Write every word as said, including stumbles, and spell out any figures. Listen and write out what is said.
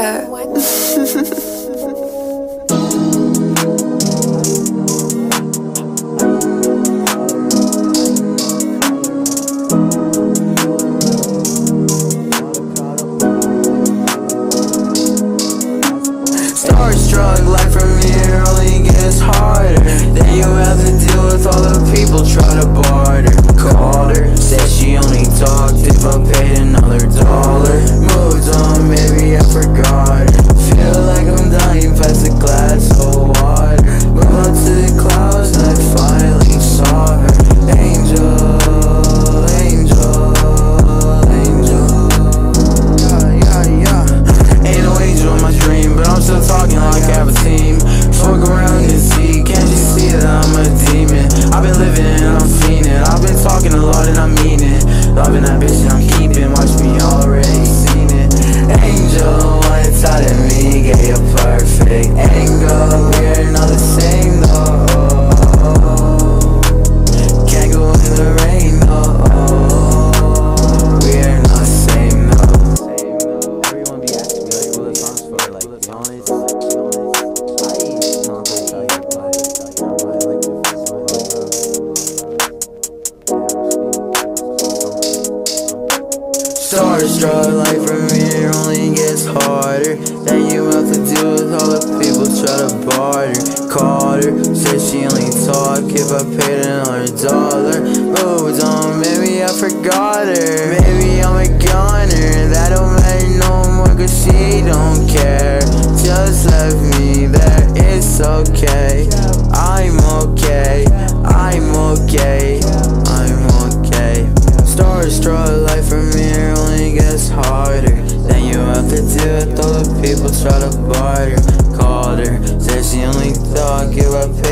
okwunda. Starstruck, life from here only gets harder. Then you have to deal with all the people try to barter. Called her, said she only talked if I paid another dollar. Moved on, maybe I forgot her. Feel like I'm dying past a glass of water. Moved up to the clouds and I finally saw her. Angel, angel, angel. Yeah, yeah, yeah. Ain't no angel in my dream, but I'm still talking like I have a team. Fuck around and see, can't you see that I'm a demon? I've been living and I'm fiending. I've been talking a lot and I mean it. Loving that bitch and I'm keeping, watch me already seen it. Angel, one inside of me, get you perfect angle. We're not the same though. Can't go in the rain though. We're not the same though. Everyone be asking me like, who the songs for? Like, the only Starstruck, life from here only gets harder. Then you have to deal with all the people try to barter. Called her, said she only talk if I paid another dollar. Moved on, maybe I forgot her. Maybe I'm a goner, that don't matter no more cause she don't care. Just left me there, it's okay. I'm okay, I'm okay, I'm okay. Starstruck, life from here only gets harder. Then you have to deal with all the people try to barter. Called her, said she only talk if I pay